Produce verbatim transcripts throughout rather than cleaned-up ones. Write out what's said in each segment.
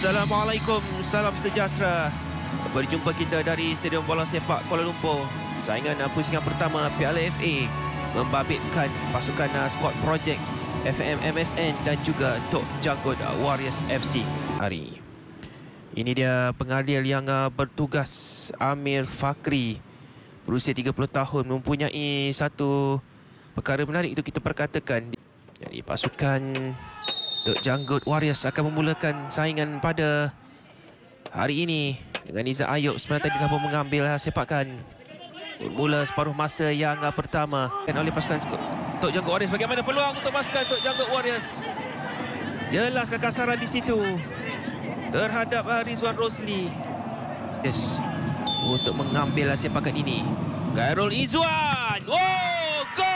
Assalamualaikum, salam sejahtera. Berjumpa kita dari Stadium Bola Sepak Kuala Lumpur. Saingan pusingan pertama Piala F A membabitkan pasukan Squad Project F M M S N dan juga Tok Janggut Warriors F C hari. Ini dia pengadil yang bertugas, Amir Fakri, berusia tiga puluh tahun, mempunyai satu perkara menarik itu kita perkatakan. Jadi pasukan Tok Janggut Warriors akan memulakan saingan pada hari ini dengan Izzat Ayub. Sebenarnya tadi telah mengambil sepakan mula separuh masa yang pertama oleh pasukan Tok Janggut Warriors. Bagaimana peluang untuk pasukan Tok Janggut Warriors? Jelas kekasaran di situ terhadap Rizwan Rosli. Yes, untuk mengambil sepakan ini. Khairul Izwan. Oh,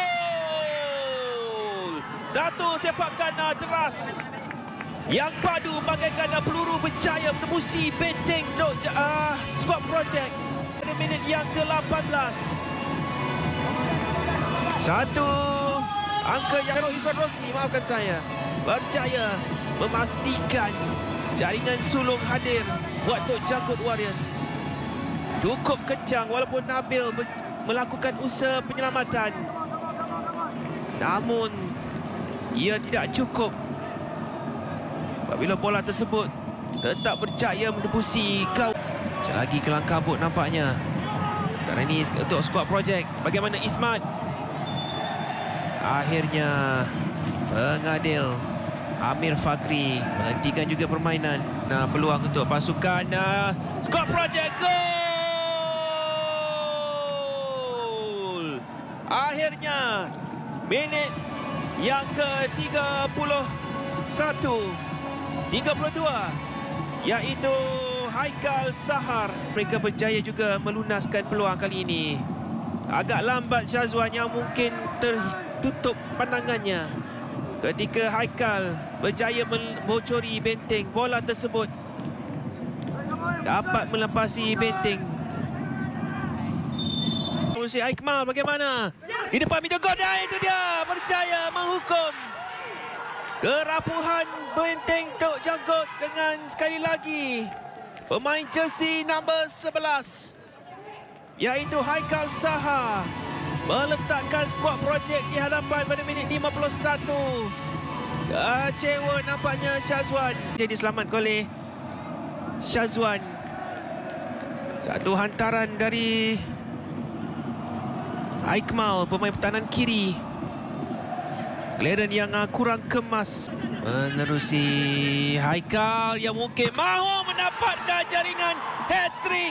gol! Satu sepakan deras yang padu bagaikan peluru berjaya menembusi benteng Tok uh, Squad Project pada minit yang ke lapan belas. Satu angka yang Khairul Izwan Rosli, maafkan saya, berjaya memastikan jaringan sulung hadir buat Tok Janggut Warriors. Cukup kencang walaupun Nabil melakukan usaha penyelamatan, namun ia tidak cukup apabila bola tersebut tetap berjaya menembusi gawang. Lagi kelang kabut nampaknya sekarang ini untuk Squad Project. Bagaimana Ismat? Akhirnya pengadil Amir Fakri menghentikan juga permainan. Nah, peluang untuk pasukan uh, Squad Project. Gol! Akhirnya minit yang ke tiga puluh satu, tiga puluh dua, iaitu Haikal Sahar. Mereka berjaya juga melunaskan peluang kali ini. Agak lambat Syazwan yang mungkin tertutup pandangannya ketika Haikal berjaya membocori benteng. Bola tersebut dapat melepasi benteng. Polisi Aikmal bagaimana? Di depan pintu gol, dan itu dia berjaya menghukum kerapuhan benteng Tok Janggut dengan sekali lagi pemain jersey nombor sebelas, iaitu Haikal Sahar, meletakkan Squad Project di hadapan pada minit lima puluh satu. Kecewa nampaknya Syazwan. Jadi selamat oleh Syazwan. Satu hantaran dari Aikmal, pemain pertahanan kiri. Clearance yang kurang kemas menerusi Haikal yang mungkin mahu mendapatkan jaringan hat-trick.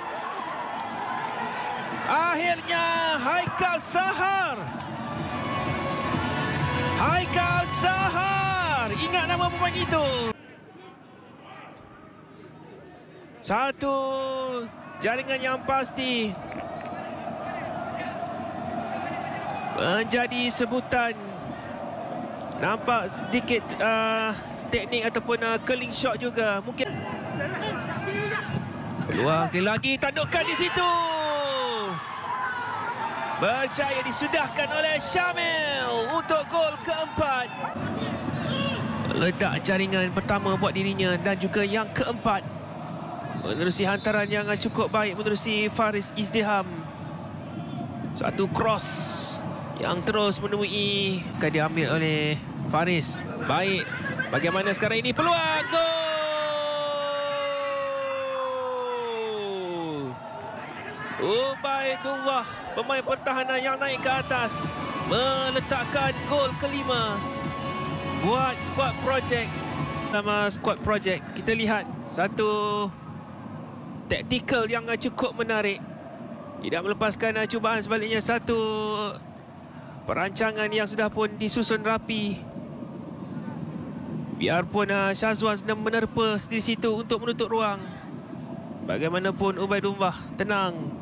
Akhirnya Haikal Sahar. Haikal Sahar. Ingat nama pemain itu. Satu jaringan yang pasti menjadi sebutan. Nampak sedikit uh, teknik ataupun uh, curling shot juga mungkin. Peluang lagi, tandukan di situ. Berjaya disudahkan oleh Syamil untuk gol keempat. Ledak jaringan pertama buat dirinya dan juga yang keempat menerusi hantaran yang cukup baik menerusi Faris Izdiham. Satu cross yang terus menemui, akan diambil oleh Faris. Baik, bagaimana sekarang ini peluang gol. Ubaidullah, pemain pertahanan yang naik ke atas, meletakkan gol kelima buat Squad Project. Nama Squad Project, kita lihat satu taktikal yang cukup menarik. Tidak melepaskan cubaan, sebaliknya satu perancangan yang sudah pun disusun rapi. Biarpun uh, Syazwan sedang menerpa di situ untuk menutup ruang, bagaimanapun Ubaidullah tenang